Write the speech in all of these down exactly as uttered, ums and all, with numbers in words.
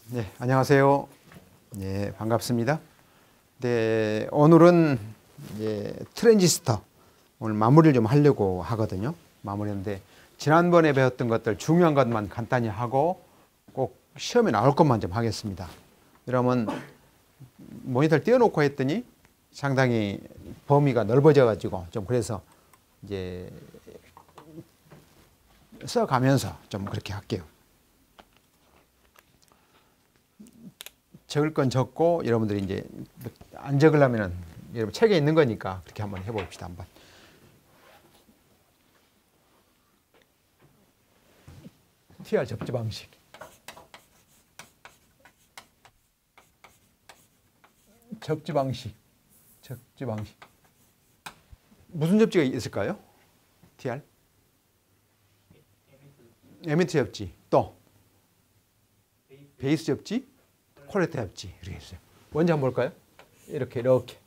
네, 안녕하세요. 네, 반갑습니다. 네, 오늘은 이제 트랜지스터 오늘 마무리를 좀 하려고 하거든요. 마무리인데 지난번에 배웠던 것들 중요한 것만 간단히 하고 꼭 시험에 나올 것만 좀 하겠습니다. 그러면 모니터를 띄워놓고 했더니 상당히 범위가 넓어져 가지고 좀 그래서 이제 써가면서 좀 그렇게 할게요. 적을 건 적고 여러분들이 이제 안 적으려면은 여러분 책에 있는 거니까 그렇게 한번 해봅시다. 한번. 티알 접지 방식. 접지 방식. 접지 방식. 무슨 접지가 있을까요? 티알? 에미트 접지. 또 베이스 접지, 콜렉터 접지. 이렇게 있어요. 먼저 한번 볼까요? 이렇게 이렇게.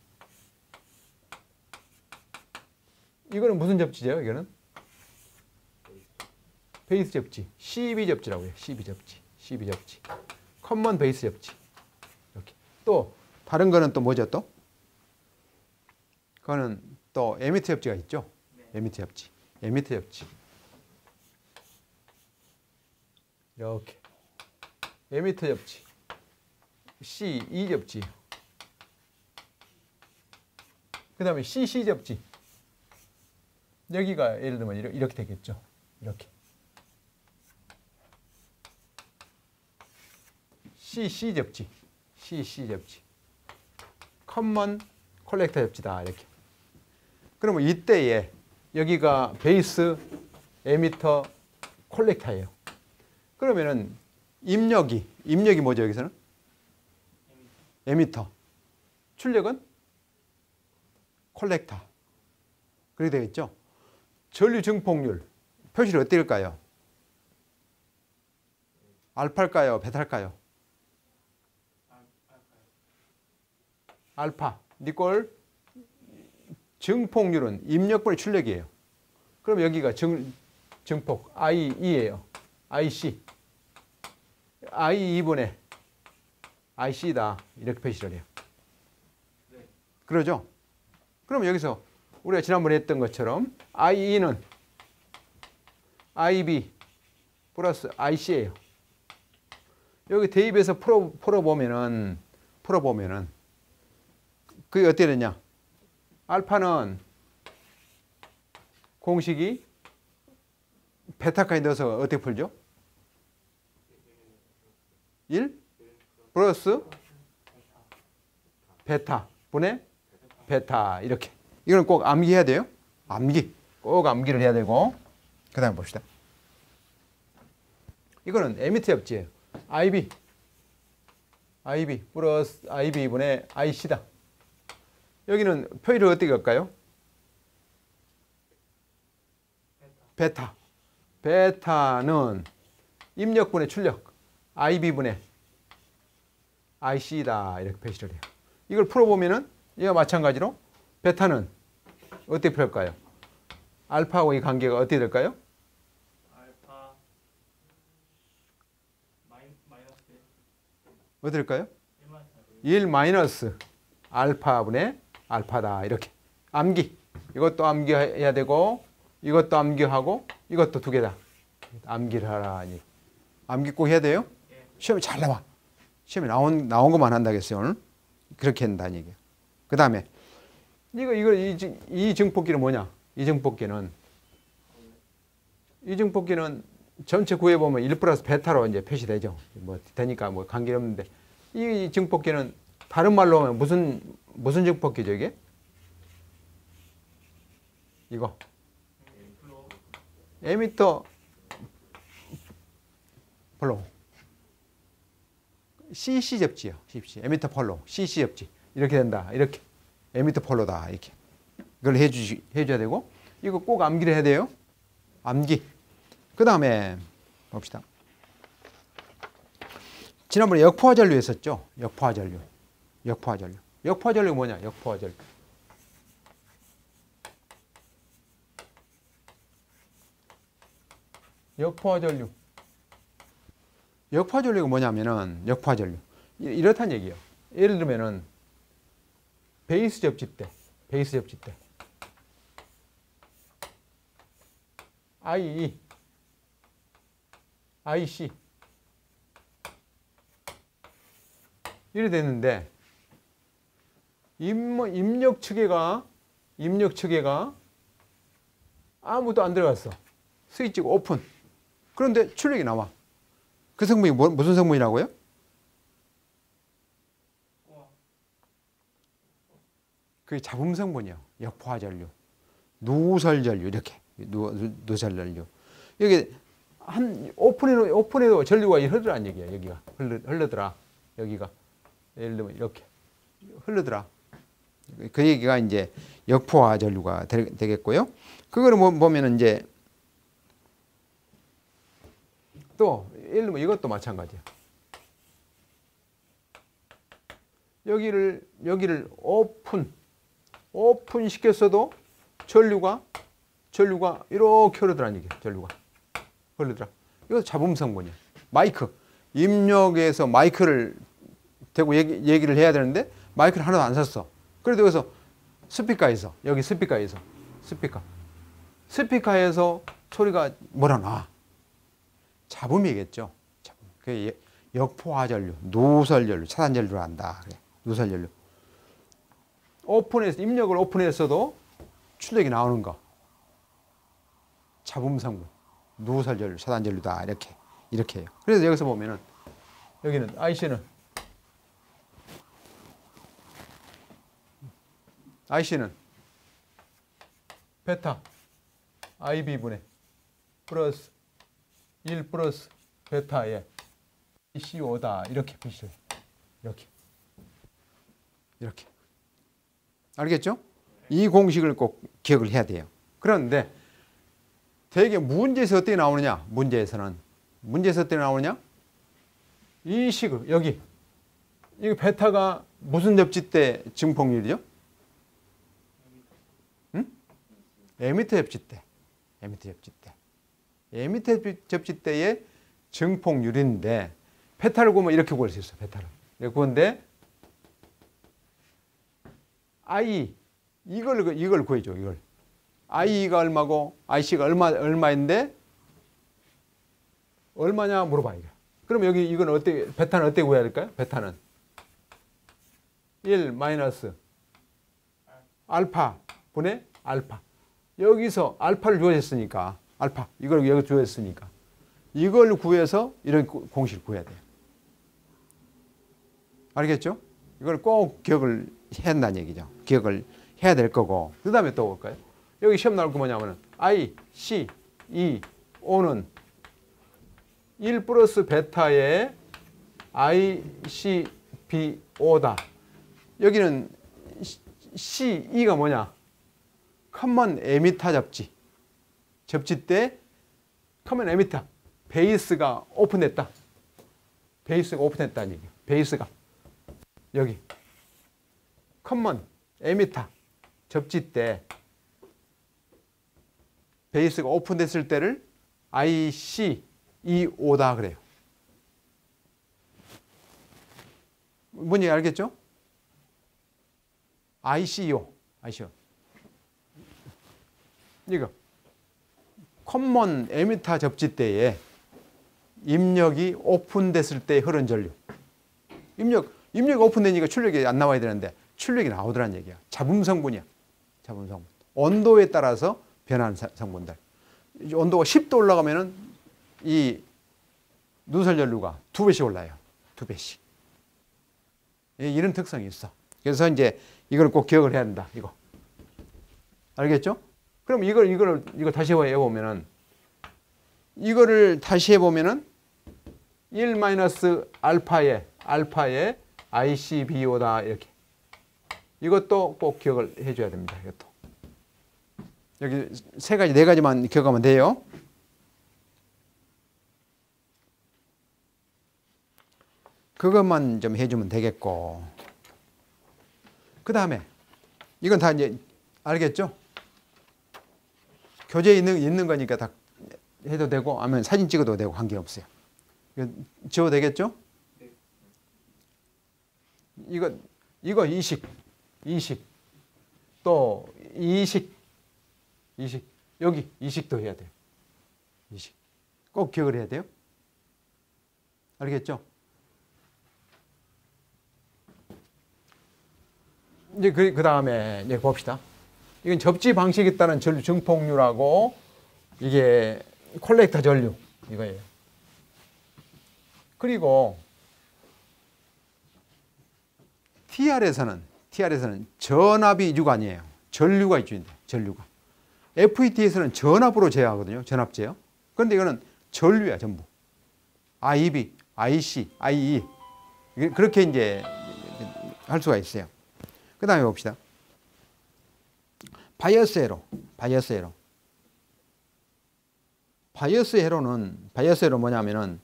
이거는 무슨 접지죠? 이거는 베이스 접지. 씨비 접지라고 해요. 씨비 접지. 씨비 접지. 커먼 베이스 접지. 이렇게. 또 다른 거는 또 뭐죠? 또? 그거는 또 에미트 접지가 있죠. 에미트 접지. 에미트 접지. 이렇게. 에미트 접지. 씨 이 접지. 그 다음에 씨씨 접지. 여기가 예를 들면 이렇게 되겠죠. 이렇게. 씨씨 접지. 씨씨 접지. 커먼 콜렉터 접지다. 이렇게. 그러면 이때에 여기가 베이스, 에미터, 콜렉터예요. 그러면은 입력이, 입력이 뭐죠, 여기서는? 에미터. 출력은 콜렉터. 그렇게 되겠죠? 전류 증폭률. 표시를 어떻게 할까요? 알파일까요? 베타일까요? 알파. 니꼴 증폭률은 입력분의 출력이에요. 그럼 여기가 증, 증폭 아이이예요. 아이씨. 아이이분의 아이씨다. 이렇게 표시를 해요. 네. 그러죠? 그럼 여기서 우리가 지난번에 했던 것처럼 아이이는 아이비 플러스 아이씨예요. 여기 대입해서 풀어, 풀어보면은, 풀어보면은, 그게 어떻게 되냐? 알파는 공식이 베타까지 넣어서 어떻게 풀죠? 일 플러스 베타 분의 베타. 이렇게. 이거는 꼭 암기해야 돼요. 암기. 꼭 암기를 해야 되고. 그 다음에 봅시다. 이거는 에미트 접지예요. 아이비. 아이비 플러스 아이비 분의 아이씨다. 여기는 표기를 어떻게 할까요? 베타. 베타는 입력분의 출력. 아이비분의 아이씨다. 이렇게 표시를 해요. 이걸 풀어보면은 이와 마찬가지로 베타는 어떻게 풀을까요? 알파하고 이 관계가 어떻게 될까요? 알파 마이, 마이너스 어떻게 될까요? 일 마이너스 알파분의 알파다. 이렇게. 암기. 이것도 암기해야 되고 이것도 암기하고 이것도 두 개다. 암기를 하라. 암기 꼭 해야 돼요? 시험에 잘 나와. 시험에 나온, 나온 것만 한다겠어요, 오늘. 그렇게 한다는 얘기예요. 그 다음에, 이거, 이거, 이, 이 증폭기는 뭐냐? 이 증폭기는, 이 증폭기는 전체 구해보면 일 플러스 베타로 이제 표시되죠. 뭐, 되니까 뭐 관계 없는데. 이 증폭기는 다른 말로 하면 무슨, 무슨 증폭기죠, 이게? 이거. 에미터 플로우. 씨씨 접지요. 씨씨. 에미터 폴로. 씨씨 접지. 이렇게 된다. 이렇게. 에미터 폴로다. 이렇게. 이걸 해주, 해줘야 되고. 이거 꼭 암기를 해야 돼요. 암기. 그 다음에, 봅시다. 지난번에 역포화 전류 했었죠. 역포화 전류. 역포화 전류. 역포화 전류가 뭐냐? 역포화 전류. 역포화 전류. 역파전류가 뭐냐면은 역파전류 이렇단 얘기예요. 예를 들면은 베이스 접지대, 베이스 접지대 아이이, 아이씨 이래 됐는데 입, 입력 측에가 입력 측에가 아무도 안 들어갔어. 스위치가 오픈. 그런데 출력이 나와. 그 성분이 뭐, 무슨 성분이라고요? 그게 잡음 성분이요. 역포화전류, 누설전류 이렇게 누, 누설전류. 여기 한 오픈해도 오픈해도 전류가 흐르더란 얘기야. 여기가 흘러, 흘러더라. 여기가 예를 들면 이렇게 흘러더라. 그 얘기가 이제 역포화전류가 되겠고요. 그거를 보면은 이제 또 예를 들면 이것도 마찬가지야. 여기를 여기를 오픈 오픈 시켰어도 전류가 전류가 이렇게 흐르더란 얘기야. 전류가 흐르더라. 이거 잡음 성분이야. 마이크 입력에서 마이크를 대고 얘기, 얘기를 해야 되는데 마이크를 하나도 안 샀어. 그래도 여기서 스피커에서 여기 스피커에서 스피커 스피커에서 소리가 뭐라 나. 잡음이겠죠. 잡음. 그게 역포화전류, 누설전류, 차단전류를 한다. 그래. 누설전류. 오픈해서 입력을 오픈했어도 출력이 나오는 거. 잡음 성분, 누설전류, 차단전류다. 이렇게 이렇게 해요. 그래서 여기서 보면은 여기는 아이씨는 아이씨는 베타 아이비분의 플러스 일 플러스 베타에 씨오다. 이렇게 표시해요. 이렇게. 이렇게. 알겠죠? 이 공식을 꼭 기억을 해야 돼요. 그런데 되게 문제에서 어떻게 나오느냐? 문제에서는. 문제에서 어떻게 나오느냐? 이 식으로. 여기. 이거 베타가 무슨 접지대 증폭률이죠? 응? 에미터 접지대. 에미터 접지대. 에미터 접지대의 증폭률인데 베타를 구하면 이렇게 구할 수 있어요. 베타를. 이렇게 구하는데 I 이걸 이걸 구해줘. 이걸 I가 얼마고 아이씨가 얼마 얼마인데 얼마냐 물어봐 이거. 그럼 여기 이건 어떻게 베타는 어떻게 구해야 될까요? 베타는 일 마이너스 알파 분의 알파. 여기서 알파를 주어졌으니까 알파 이걸 여기 주어졌으니까 이걸 구해서 이런 공식을 구해야 돼요. 알겠죠? 이걸 꼭 기억을 해야 한다는 얘기죠. 기억을 해야 될 거고. 그 다음에 또 볼까요? 여기 시험 나올 거 뭐냐면 I, C, E, O는 일 플러스 베타의 I, C, B, O다. 여기는 C, E가 뭐냐? 커먼 에미터 접지. 접지 때 커먼 에미터. 베이스가 오픈됐다. 베이스가 오픈됐다는 얘기예요. 베이스가. 여기. 커먼 에미터 접지 때 베이스가 오픈됐을 때를 아이씨이오다 그래요. 뭔지 알겠죠? 아이씨이오. 아이씨이오. 이거 커먼 에미터 접지 때에 입력이 오픈됐을 때 흐른 전류. 입력 입력이 오픈되니까 출력이 안 나와야 되는데 출력이 나오더란 얘기야. 잡음 성분이야. 잡음 성분. 온도에 따라서 변하는 성분들. 온도가 십 도 올라가면은 이 누설전류가 두 배씩 올라요. 두 배씩. 이런 특성이 있어. 그래서 이제 이걸 꼭 기억을 해야 된다. 이거. 알겠죠? 그럼 이걸 이걸 이거 다시 해 보면은 이거를 다시 해 보면은 일 마이너스 알파에 알파에 아이씨비오다 이렇게. 이것도 꼭 기억을 해줘야 됩니다. 이것도. 여기 세 가지, 네 가지만 기억하면 돼요. 그것만 좀 해주면 되겠고. 그 다음에 이건 다 이제 알겠죠? 교재에 있는, 있는 거니까 다 해도 되고, 아니면 사진 찍어도 되고 관계없어요. 지워도 되겠죠? 네. 이거 이거 이식, 이식, 또 이식, 이식 여기 이식도 해야 돼요. 이식 꼭 기억을 해야 돼요. 알겠죠? 이제 그, 그 다음에 이제 봅시다. 이건 접지 방식에 따른 전류 증폭률하고 이게 콜렉터 전류 이거예요. 그리고 티알에서는 티알에서는 전압이 유관이에요. 전류가 있죠. 전류가. 에프이티에서는 전압으로 제어하거든요. 전압 제어. 그런데 이거는 전류야 전부. 아이비, 아이씨, 아이이 그렇게 이제 할 수가 있어요. 그 다음에 봅시다. 바이어스 회로, 바이어스 회로. 바이어스 회로는 바이어스 회로 뭐냐면은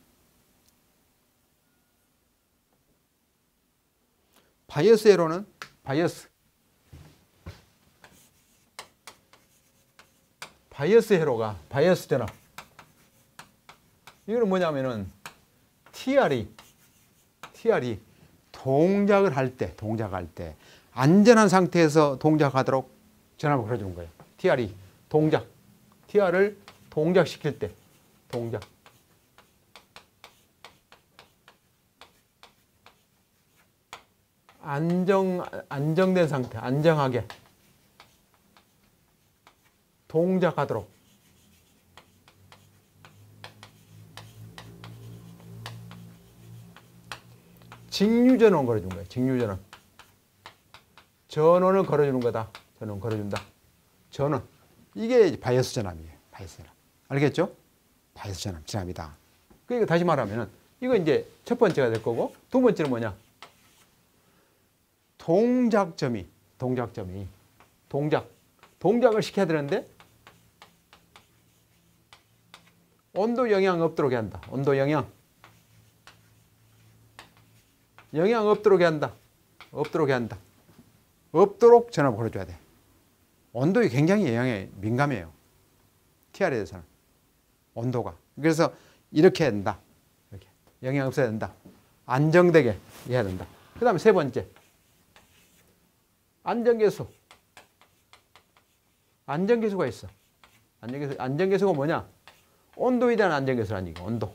바이어스 회로는 바이어스 바이어스 회로가 바이어스 전압. 이거는 뭐냐면은 티알이 티알이 동작을 할 때, 동작할 때 안전한 상태에서 동작하도록 전압을 걸어주는 거예요. 티알이 동작, 티알을 동작시킬 때 동작. 안정 안정된 상태, 안정하게 동작하도록. 직류전원 걸어준 거예요. 직류전원. 전원을 걸어주는 거다. 전원 걸어준다. 전원. 이게 바이어스 전압이에요. 바이어스 전압. 알겠죠? 바이어스 전압, 전압이다. 그러니까 다시 말하면은 이거 이제 첫 번째가 될 거고 두 번째는 뭐냐? 동작점이, 동작점이, 동작. 동작을 시켜야 되는데 온도 영향 없도록 한다. 온도 영향. 영향 없도록 한다. 없도록 한다. 없도록 전압을 걸어줘야 돼. 온도에 굉장히 영향에 민감해요. 티알에 대해서는. 온도가. 그래서 이렇게 해야 된다. 이렇게. 영향 없어야 된다. 안정되게 해야 된다. 그 다음에 세 번째. 안정계수. 안정계수가 있어. 안정계수, 안정계수가 뭐냐? 온도에 대한 안정계수라는 얘기고, 온도.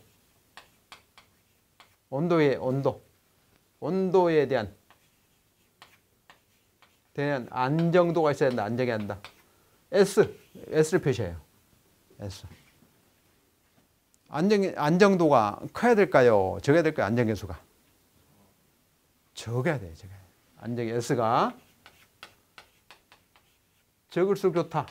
온도의 온도. 온도에 대한, 대한 안정도가 있어야 된다. 안정해야 한다. S. S를 표시해요. S. 안정, 안정도가 커야 될까요? 적어야 될까요? 안정계수가. 적어야 돼요. 적어야 돼요. 안정 S가 적을수록 좋다.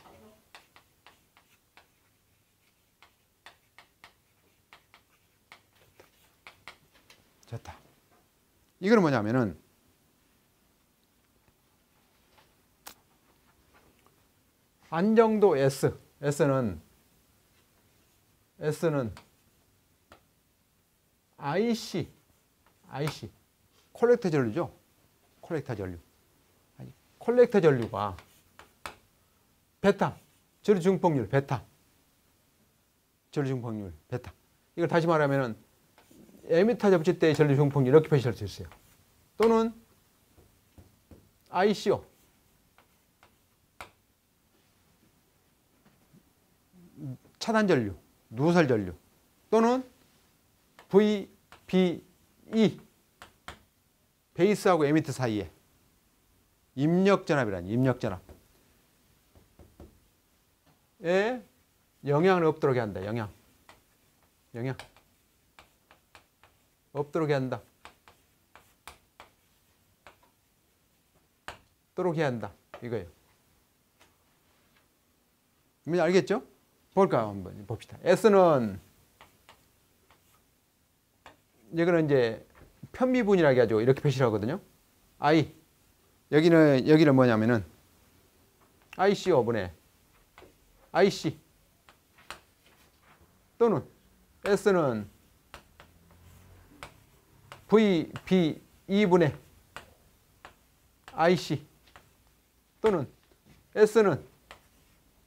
좋다. 이거는 뭐냐면은 안정도 S. S는 S는 아이씨. 아이씨. 콜렉터 전류죠. 콜렉터 전류. 아니, 콜렉터 전류가 베타. 전류 증폭률 베타. 전류 증폭률 베타. 이걸 다시 말하면은 에미터 접지 때의 전류 증폭률 이렇게 표시할 수 있어요. 또는 아이씨오. 차단 전류, 누설 전류. 또는 브이비이. 베이스하고 에미터 사이에 입력 전압이라니, 입력 전압. 에 영향을 없도록 해야 한다. 영향. 영향. 없도록 해야 한다. 없도록 해야 한다. 이거예요. 뭔지 알겠죠? 볼까요? 한번 봅시다. S는 이거는 이제 편미분이라고 해가지고 이렇게 표시를 하거든요. I. 여기는, 여기는 뭐냐면은 아이씨 오분의 아이씨. 또는 S는 브이비이분의 아이씨. 또는 S는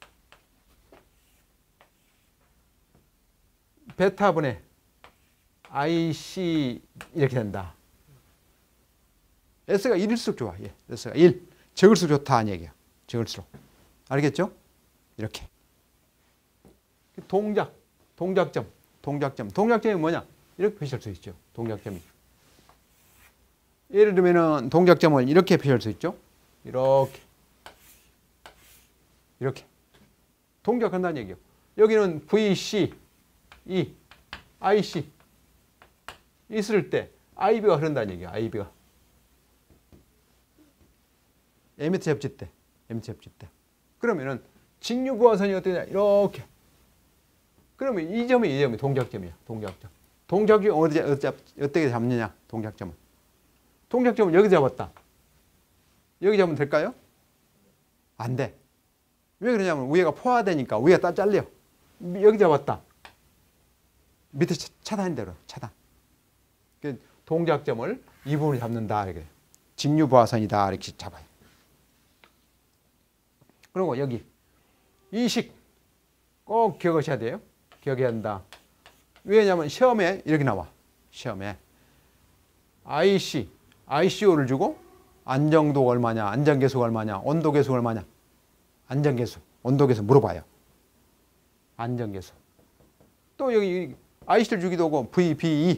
베타분의 아이씨 이렇게 된다. S가 일일수록 좋아. 예, S가 일. 적을수록 좋다 하는 얘기야. 적을수록. 알겠죠? 이렇게. 동작, 동작점, 동작점. 동작점이 뭐냐? 이렇게 표시할 수 있죠. 동작점이. 예를 들면은 동작점을 이렇게 표시할 수 있죠. 이렇게. 이렇게. 동작한다는 얘기예요. 여기는 브이씨, E, 아이씨 있을 때 아이비가 흐른다는 얘기야. 아이비가. 에미터 접지 때. 에미터 접지 때. 그러면은 직류부하선이 어떠냐? 이렇게. 그러면 이 점이 이 점이 동작점이야. 동작점. 동작점이 어디, 어떻게 잡느냐? 동작점은. 동작점은 여기 잡았다. 여기 잡으면 될까요? 안 돼. 왜 그러냐면 위에가 포화되니까 위에가 딱 잘려. 여기 잡았다. 밑에 차단이 되려. 차단. 동작점을 이 부분을 잡는다. 이렇게. 직류부하선이다. 이렇게 잡아요. 그리고 여기 이식 꼭 기억하셔야 돼요. 기억해야 한다. 왜냐하면 시험에 이렇게 나와. 시험에 아이씨, 아이씨오를 주고 안정도가 얼마냐, 안정계수가 얼마냐, 온도계수가 얼마냐. 안정계수, 온도계수 물어봐요. 안정계수. 또 여기 아이씨를 주기도 하고 브이비이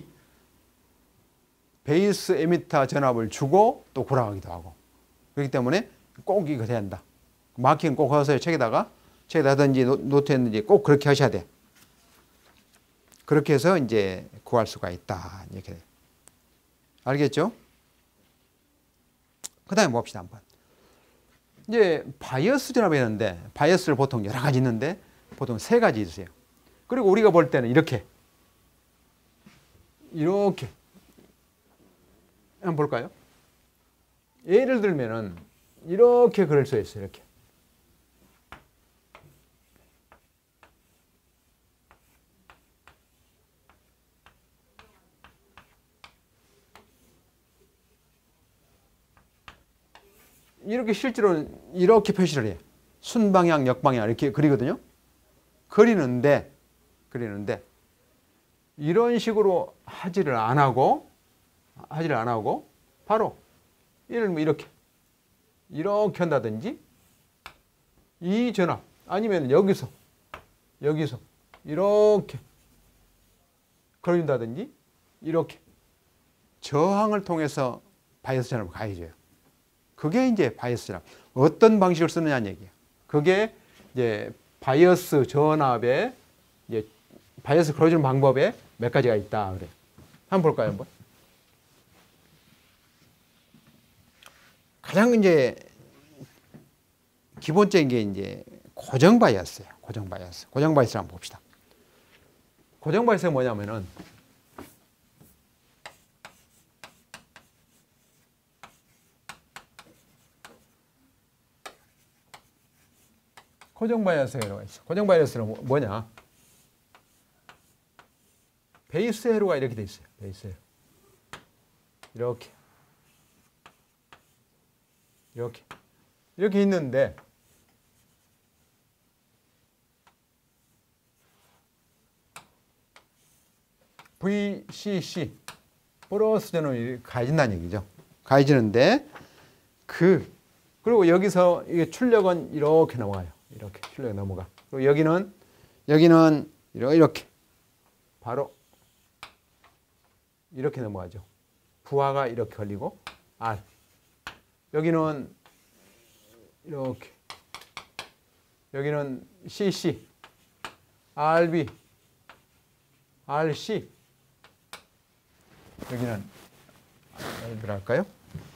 베이스 에미터 전압을 주고 또 구랑하기도 하고. 그렇기 때문에 꼭 이거 해야 한다. 마킹은 꼭 하세요. 책에다가 책에다 하든지 노트했는지 꼭 그렇게 하셔야 돼. 그렇게 해서 이제 구할 수가 있다. 이렇게. 알겠죠? 그 다음에 봅시다, 한번. 이제 바이어스 전압이 있는데, 바이어스를 보통 여러 가지 있는데, 보통 세 가지 있어요. 그리고 우리가 볼 때는 이렇게. 이렇게. 한번 볼까요? 예를 들면은, 이렇게 그릴 수 있어요, 이렇게. 이렇게 실제로는 이렇게 표시를 해요. 순방향, 역방향 이렇게 그리거든요. 그리는데, 그리는데, 이런 식으로 하지를 안 하고, 하지를 안 하고, 바로, 예를 들면 이렇게, 이렇게 한다든지, 이 전압, 아니면 여기서, 여기서, 이렇게, 그린다든지, 이렇게, 저항을 통해서 바이어스 전압을 가해줘요. 그게 이제 바이어스 전압. 어떤 방식을 쓰느냐는 얘기예요. 그게 이제 바이어스 전압에 이제 바이어스 걸어주는 방법에 몇 가지가 있다 그래. 한번 볼까요, 한번? 가장 이제 기본적인 게 이제 고정 바이어스예요. 고정 바이어스. 고정 바이어스 한번 봅시다. 고정 바이어스가 뭐냐면은 고정 바이어스가 있어. 고정 바이어스는 뭐냐? 베이스 회로가 이렇게 돼 있어요. 베이스 회로. 이렇게. 이렇게. 이렇게 있는데 브이씨씨 플러스 전압이 가해진다는 얘기죠. 가해지는데 그 그리고 여기서 이게 출력은 이렇게 넘어가요. 이렇게 출력이 넘어가. 그리고 여기는 여기는 이렇게 바로 이렇게 넘어가죠. 부하가 이렇게 걸리고 R. 여기는 이렇게 여기는 씨씨 알비 알씨 여기는 알비랄까요?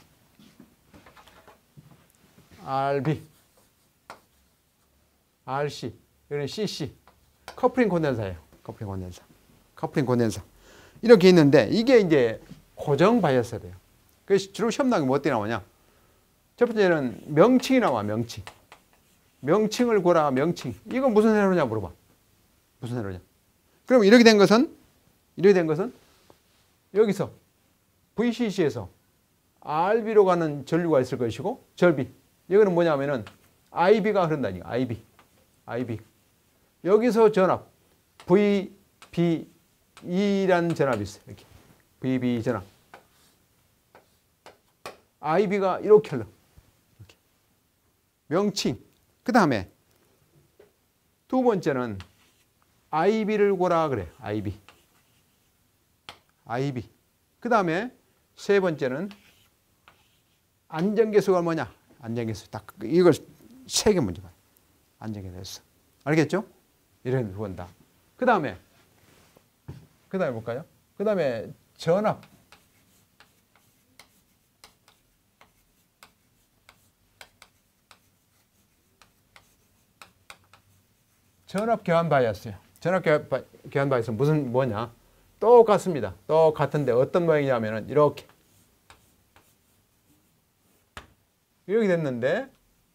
알비 알씨 여기는 씨씨 커플링 콘덴서예요. 커플링 콘덴서. 커플링 콘덴서. 이렇게 있는데 이게 이제 고정 바이어스가 돼요. 그래서 주로 시험 나오면 뭐 어떻게 나오냐? 첫 번째는 명칭이 나와. 명칭. 명칭을 고라. 명칭. 이건 무슨 회로냐 물어봐. 무슨 회로냐? 그럼 이렇게 된 것은 이렇게 된 것은 여기서 브이씨씨에서 알비로 가는 전류가 있을 것이고 절비. 여기는 뭐냐면은 아이비가 흐른다니까. 아이비. 아이비. 여기서 전압 브이비이 E라는 전압이 있어요. 이렇게. 브이비 전압. 아이비가 이렇게 흘러. 이렇게. 명칭. 그 다음에 두 번째는 아이비를 고라 그래. 아이비. 아이비. 그 다음에 세 번째는 안정계수가 뭐냐? 안정계수. 딱 이걸 세 개 문제 봐요. 안정계수. 알겠죠? 이런 두 번 다. 그 다음에 그 다음에 볼까요? 그 다음에 전압. 전압 교환 바이어스요. 전압 교환 바이어스는 무슨 뭐냐? 똑같습니다. 똑같은데 어떤 모양이냐면은 이렇게 이렇게 됐는데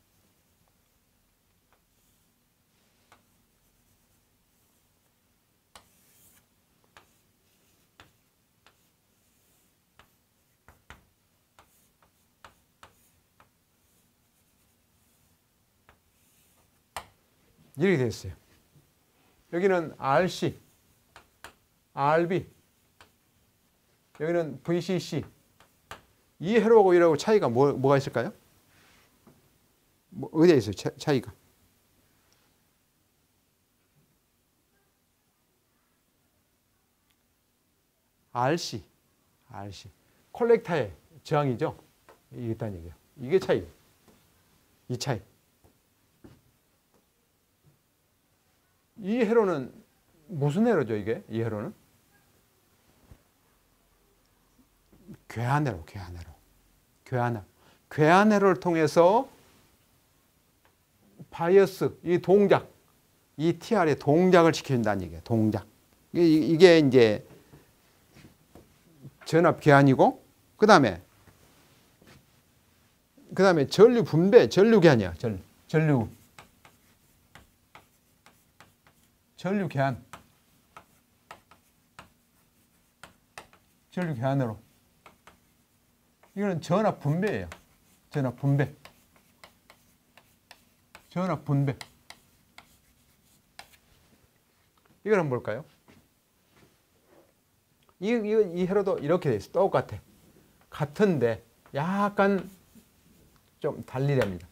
이렇게 됐어요. 여기는 알씨, 알비, 여기는 브이씨씨. 이 회로하고 이하고 차이가 뭐, 뭐가 있을까요? 뭐 어디에 있어요? 차, 차이가? 알씨, 알씨. 콜렉터의 저항이죠. 이게 있다는 얘기예요. 이게 차이예요. 이 차이. 이 회로는 무슨 회로죠, 이게? 이 회로는? 괴한회로, 괴한회로. 괴한회로. 괴한회로를 통해서 바이어스, 이 동작, 이 티알의 동작을 지켜준다는 얘기예요. 동작. 이게, 이게 이제 전압 괴한이고, 그 다음에, 그 다음에 전류 분배, 전류 괴한이야. 전, 전류. 전류 괴한. 전류 괴한으로. 이거는 전압 분배예요. 전압 분배. 전압 분배. 이걸 한번 볼까요? 이, 이, 이 회로도 이렇게 돼 있어. 똑같아. 같은데 약간 좀 달리 됩니다.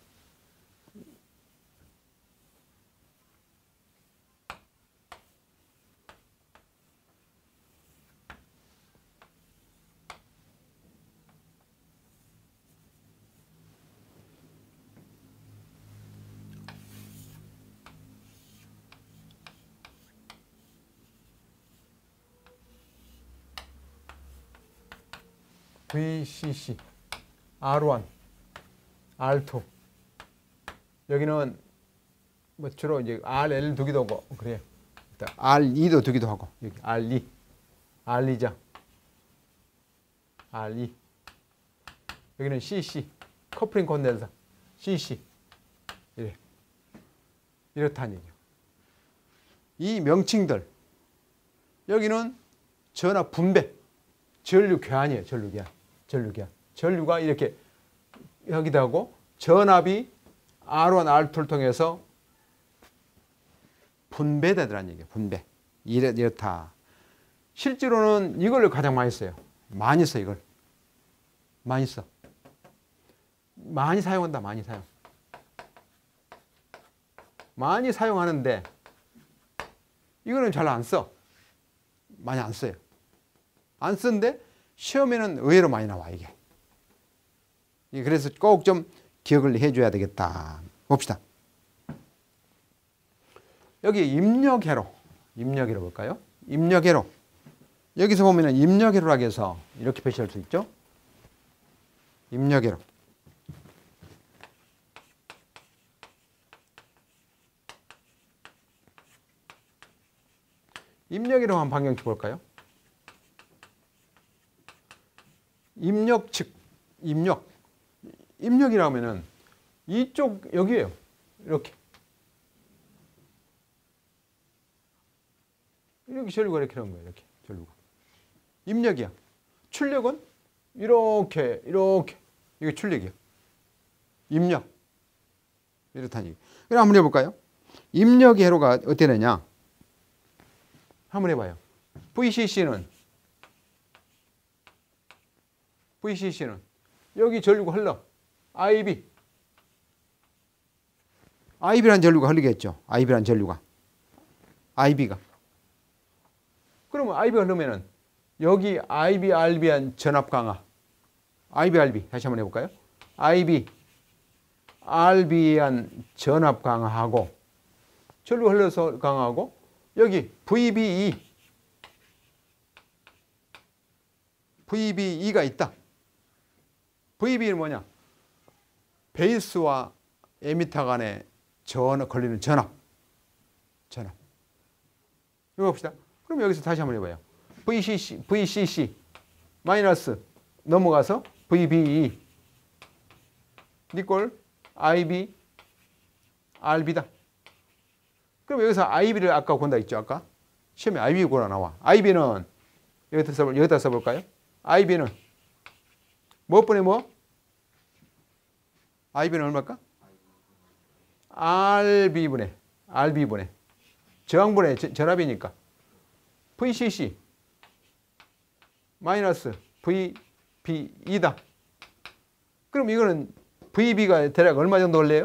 브이씨씨, 알원, 알투. 여기는 뭐 주로 이제 알엘 두기도 하고 그래요. 알이도 두기도 하고 여기 알이, 알이자, 알이. 여기는 씨씨, 커플링 콘덴서, 씨씨. 이래. 이렇다는 얘기예요. 이 명칭들. 여기는 전압 분배, 전류 교환이에요. 전류 교환. 전류 교환. 전류가 이렇게 여기다 하고 전압이 알원, 알투를 통해서 분배되더라는 얘기예요. 분배. 이래, 이렇다. 실제로는 이걸 가장 많이 써요. 많이 써, 이걸. 많이 써. 많이 사용한다, 많이 사용. 많이 사용하는데 이거는 잘 안 써. 많이 안 써요. 안 쓰는데 시험에는 의외로 많이 나와, 이게. 그래서 꼭 좀 기억을 해줘야 되겠다. 봅시다. 여기 입력회로. 입력회로 볼까요? 입력회로. 여기서 보면은 입력회로라고 해서 이렇게 표시할 수 있죠? 입력회로. 입력회로 한 방향치 볼까요? 입력 측, 입력. 입력이라면은 이쪽, 여기에요. 이렇게. 이렇게 전류가 이렇게 나온 거예요. 이렇게 전류가. 입력이야. 출력은 이렇게, 이렇게. 이게 출력이야. 입력. 이렇다니. 그럼 한번 해볼까요? 입력의 회로가 어떻게 되냐? 한번 해봐요. 브이씨씨는 브이씨씨는 여기 전류가 흘러. 아이비. 아이비라는 전류가 흘리겠죠. 아이비라는 전류가. 아이비가. 그러면 아이비가 흐르면은 여기 아이비, 알비한 전압 강화. 아이비, 알비. 다시 한번 해볼까요? 아이비, 알비한 전압 강화하고 전류 흘러서 강화하고 여기 브이비이. 브이비이가 있다. 브이비이는 뭐냐? 베이스와 에미터 간의 전압, 걸리는 전압. 전압. 이거 봅시다. 그럼 여기서 다시 한번 해봐요. 브이씨씨, 브이씨씨 마이너스 넘어가서 브이비이 니꼴 아이비, 알비다. 그럼 여기서 아이비를 아까 본다 있죠? 아까 시험에 아이비 고라 나와. 아이비는 여기다 써볼, 여기다 써볼까요? 아이비는 몇 분의 뭐? 아이비는 얼마일까? 알비분의 알비분의 저항분의 전압이니까 브이씨씨 마이너스 브이비이다. 그럼 이거는 브이비가 대략 얼마 정도 걸려요?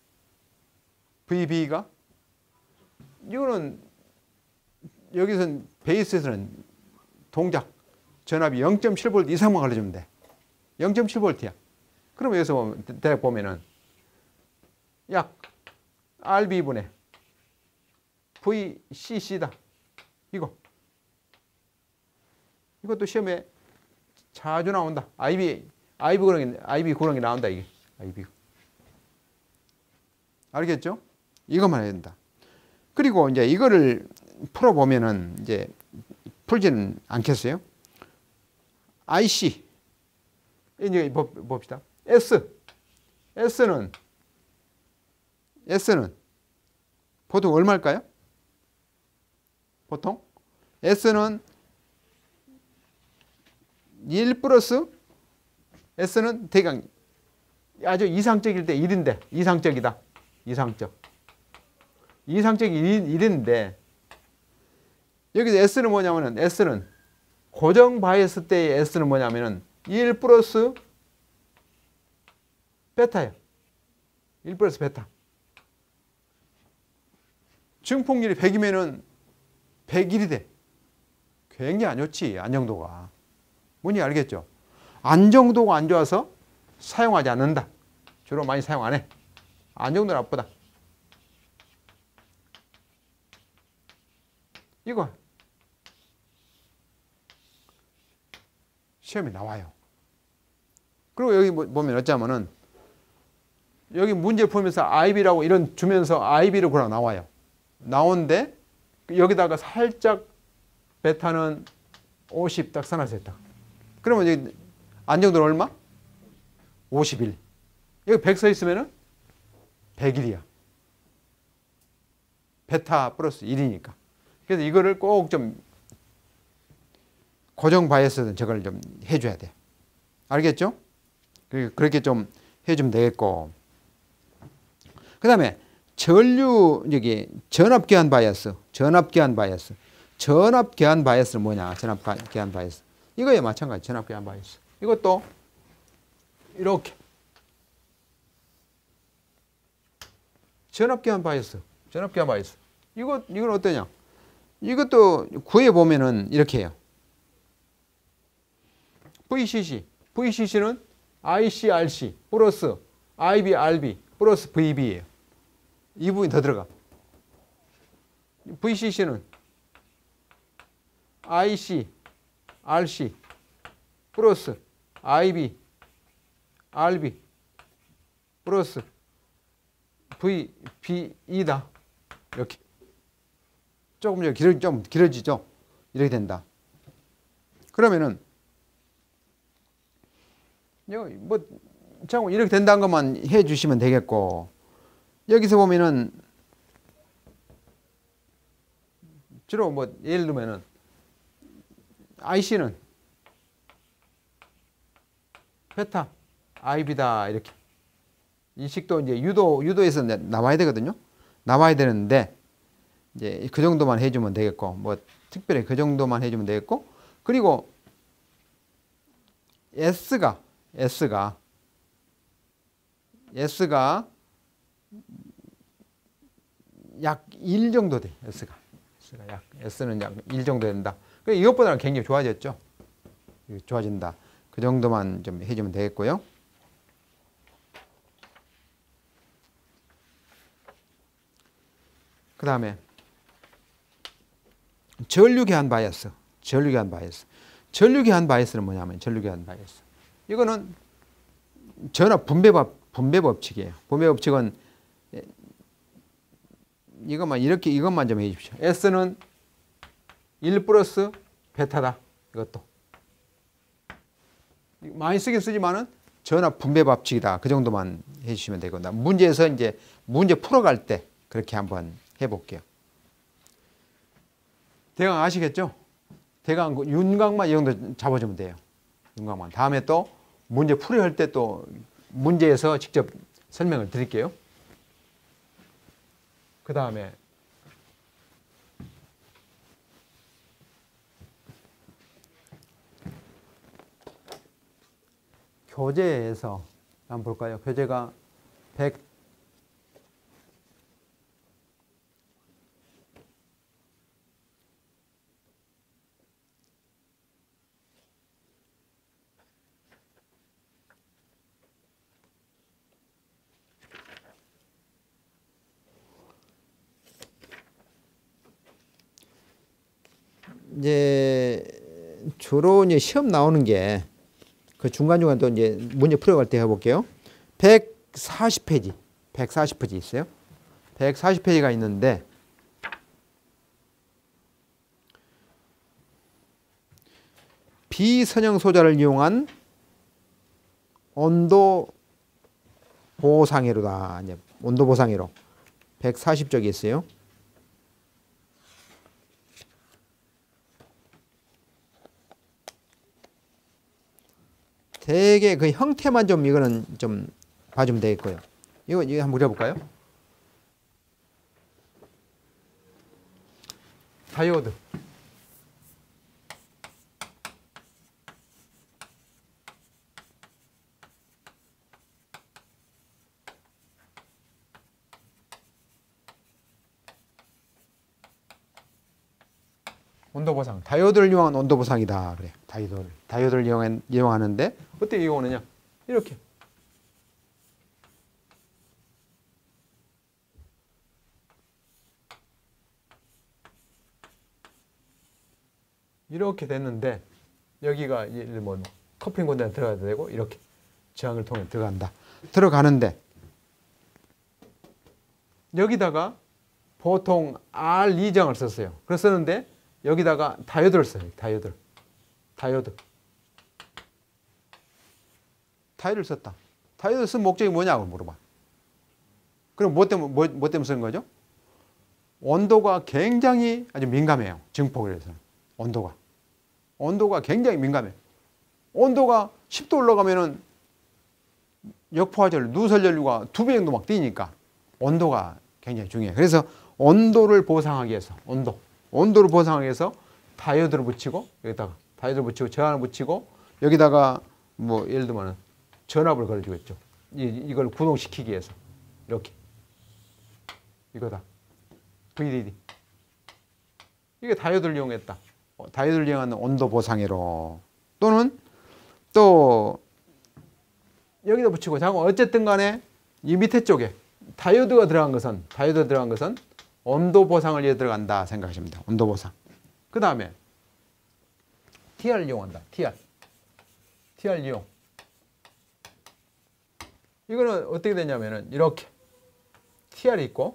브이비가 이거는 여기서는 베이스에서는 동작 전압이 영 점 칠 볼트 이상만 걸려주면 돼. 영 점 칠 볼트야. 그럼 여기서 보면, 대략 보면은 약 알비분의 브이씨씨다. 이거. 이것도 시험에 자주 나온다. 아이비, 아이비 구렁이, 아이비 구렁이 나온다, 이게. 아이비. 알겠죠? 이것만 해야 된다. 그리고 이제 이거를 풀어보면은 이제 풀지는 않겠어요? 아이씨. 이제 봅시다. S. S는, S는 보통 얼마일까요? 보통? S는 일 플러스 S는 대강 아주 이상적일 때 일인데 이상적이다. 이상적. 이상적이 일인데 여기서 S는 뭐냐면은 S는 고정 바이어스 때의 S는 뭐냐면은 일 플러스 베타예요. 일 플러스 베타. 증폭률이 백이면은 백일이 돼. 굉장히 안 좋지, 안정도가. 뭔지 알겠죠? 안정도가 안 좋아서 사용하지 않는다. 주로 많이 사용 안 해. 안정도 나쁘다. 이거 시험에 나와요. 그리고 여기 보면 어쩌면은 여기 문제 풀면서 아이비라고 이런 주면서 아이비를 구라 나와요. 나오는데 여기다가 살짝 베타는 오십 딱 써놨어요. 딱. 그러면 여기 안정도는 얼마? 오십일. 여기 백 써 있으면은 백일이야. 베타 플러스 일이니까. 그래서 이거를 꼭 좀 고정 바이어스는 저걸 좀 해줘야 돼. 알겠죠? 그렇게 좀 해주면 되겠고. 그 다음에 전류, 여기 전압기한 바이어스, 전압기한 바이어스. 전압기한 바이어스는 뭐냐? 전압기한 바이어스. 이거에 마찬가지. 전압기한 바이어스. 이것도 이렇게. 전압기한 바이어스. 전압기한 바이어스. 이거, 이건 어떠냐? 이것도 구해 보면은 이렇게 해요. 브이씨씨. 브이씨씨는 아이씨, 알씨 플러스 아이비, 알비 플러스 브이비예요. 이 부분이 더 들어가. 브이씨씨는 아이씨, 알씨 플러스 아이비, 알비 플러스 브이비이다. 이렇게. 조금 더 길어, 좀 길어지죠? 이렇게 된다. 그러면은 뭐 참 이렇게 된다는 것만 해 주시면 되겠고, 여기서 보면은 주로 뭐 예를 들면은 아이씨는 베타 아이비다. 이렇게 이 식도 이제 유도 유도에서 나와야 되거든요. 나와야 되는데 이제 그 정도만 해주면 되겠고, 뭐 특별히 그 정도만 해주면 되겠고, 그리고 S가 S가 S가 약 일 정도 돼. S가 S가 약 S는 약 일 정도 된다. 이것보다는 굉장히 좋아졌죠. 좋아진다. 그 정도만 좀 해주면 되겠고요. 그 다음에 전류계한 바이어스. 전류계한 바이어스. 전류계한 바이어스는 뭐냐면 전류계한 바이어스. 이거는 전압 분배법 분배 법칙이에요. 분배 법칙은 이것만 이렇게 이것만 좀 해주십시오. S는 일 플러스 베타다. 이것도 많이 쓰긴 쓰지만은 전압 분배 법칙이다. 그 정도만 해주시면 되거든요. 문제에서 이제 문제 풀어갈 때 그렇게 한번 해볼게요. 대강 아시겠죠? 대강 윤곽만 이 정도 잡아주면 돼요. 윤곽만. 다음에 또 문제 풀이 할 때 또 문제에서 직접 설명을 드릴게요. 그 다음에 교재에서 한번 볼까요? 교재가 백 이제 주로 이제 시험 나오는 게 그 중간중간 또 이제 문제 풀어갈 때 해볼게요. 백사십 페이지, 백사십 페이지 있어요. 백사십 페이지가 있는데 비선형 소자를 이용한 온도 보상회로다. 이제 온도 보상회로 백사십 쪽에 있어요. 되게 그 형태만 좀 이거는 좀 봐주면 되겠고요. 이거 이거 한번 그려볼까요? 다이오드. 온도 보상. 다이오드를 이용한 온도 보상이다. 그래. 다이오드를. 다이오드를 이용한, 이용하는데 어떻게 이용하느냐? 이렇게. 이렇게 됐는데 여기가 뭐 커플링 건드에 들어가야 되고 이렇게 저항을 통해 들어간다. 들어가는데 여기다가 보통 알 이 저항을 썼어요. 그래서 썼는데 여기다가 다이오드를 써요. 다이오드. 다이오드. 다이오드를 썼다. 다이오드 쓴 목적이 뭐냐고 물어봐. 그럼 뭐 때문에, 뭐, 뭐 때문에 쓰는 거죠? 온도가 굉장히 아주 민감해요. 증폭에 대해서는. 온도가. 온도가 굉장히 민감해요. 온도가 십 도 올라가면은 역포화절, 누설연료가 두 배 정도 막 뛰니까 온도가 굉장히 중요해요. 그래서 온도를 보상하기 위해서, 온도. 온도를 보상하기 위해서 다이오드를 붙이고, 여기다가 다이오드를 붙이고, 저항을 붙이고, 여기다가 뭐 예를 들면 전압을 걸어주겠죠. 이, 이걸 구동시키기 위해서. 이렇게. 이거다. 브이디디. 이게 다이오드를 이용했다. 다이오드를 이용하는 온도 보상회로. 또는 또 여기다 붙이고, 자고 어쨌든 간에 이 밑에 쪽에 다이오드가 들어간 것은, 다이오드가 들어간 것은 온도 보상을 위해 들어간다 생각하시면 돼요. 온도 보상. 그 다음에 티알을 이용한다. 티알. 티알 이용. 이거는 어떻게 되냐면은 이렇게 티알이 있고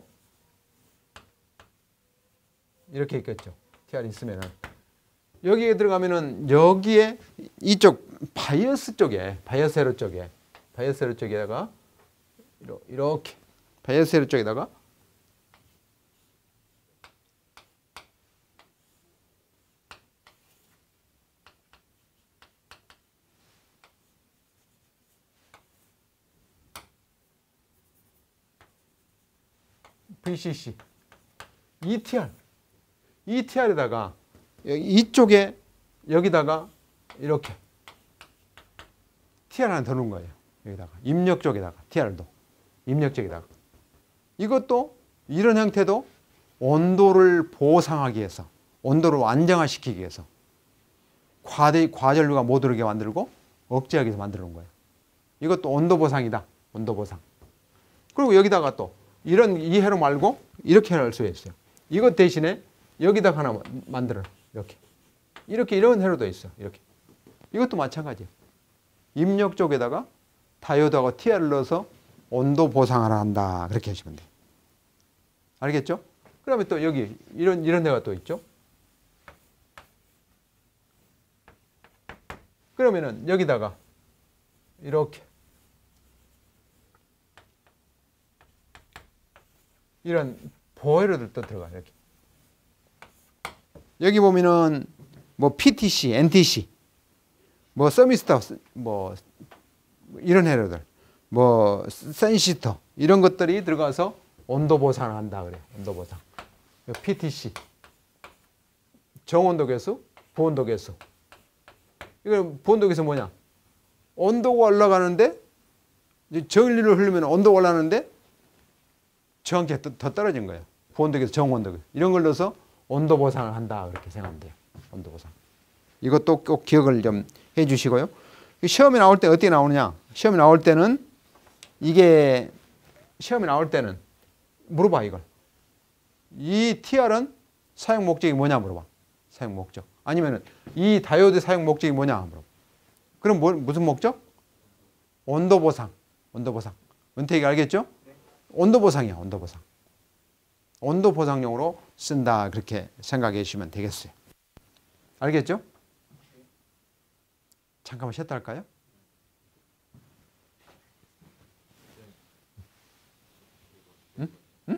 이렇게 있겠죠. 티알이 있으면은 여기에 들어가면은 여기에 이쪽 바이어스 쪽에 바이어스 회로 쪽에 바이어스 회로 쪽에다가 이렇게 바이어스 회로 쪽에다가 브이씨씨 이티알. 이티알에다가 이쪽에 여기다가 이렇게 티알 하나 더 넣은 거예요. 여기다가 입력 쪽에다가 티알도 입력 쪽에다가 이것도 이런 형태도 온도를 보상하기 위해서 온도를 안정화시키기 위해서 과대, 과전류가 못 오르게 만들고 억제하기 위해서 만들어 놓은 거예요. 이것도 온도 보상이다. 온도 보상. 그리고 여기다가 또 이런 이 회로 말고 이렇게 할 수 있어요. 이것 대신에 여기다가 하나 만들어. 이렇게. 이렇게 이런 회로도 있어. 이렇게. 이것도 마찬가지예요. 입력 쪽에다가 다이오드하고 티알을 넣어서 온도 보상을 한다. 그렇게 하시면 돼요. 알겠죠? 그 다음에 또 여기 이런 이런 데가 또 있죠. 그러면은 여기다가 이렇게 이런 보호회로들 또 들어가요. 이렇게. 여기 보면은 뭐 피티씨, 엔티씨, 뭐 서미스터, 뭐 이런 회로들, 뭐 센시터 이런 것들이 들어가서 온도 보상을 한다 그래요. 온도 보상. 피티씨, 정온도 계수, 부온도 계수. 이거 부온도 계수 뭐냐? 온도가 올라가는데 전류를 흐르면 온도가 올라가는데 정확히 더 떨어진 거예요. 부온도 계수, 정온도 계수. 이런 걸 넣어서 온도 보상을 한다 그렇게 생각하면 돼요. 온도 보상. 이것도 꼭 기억을 좀 해주시고요. 시험에 나올 때 어떻게 나오느냐? 시험에 나올 때는 이게 시험에 나올 때는 물어봐 이걸. 이 티알은 사용 목적이 뭐냐 물어봐. 사용 목적. 아니면은 이 다이오드 사용 목적이 뭐냐 물어봐. 그럼 뭐, 무슨 목적? 온도 보상. 온도 보상. 은퇴기 알겠죠? 온도 보상이야. 온도 보상. 온도 보상용으로 쓴다 그렇게 생각해 주시면 되겠어요. 알겠죠? 잠깐만 쉬었다 할까요? 응? 응?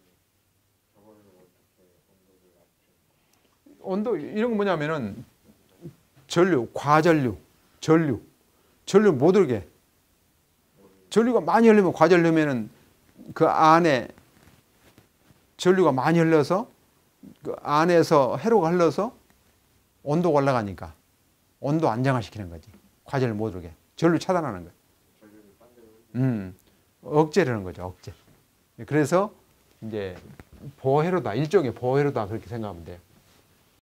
온도 이런 거 뭐냐면은 전류, 과전류, 전류, 전류 못 오르게. 전류가 많이 흐르면 과전류면은 그 안에 전류가 많이 흘러서 그 안에서 회로가 흘러서 온도가 올라가니까 온도 안정화시키는 거지. 과전을 못 오르게. 전류 차단하는 거야. 음, 억제를 하는 거죠. 억제. 그래서 이제 보호회로다. 일종의 보호회로다. 그렇게 생각하면 돼요.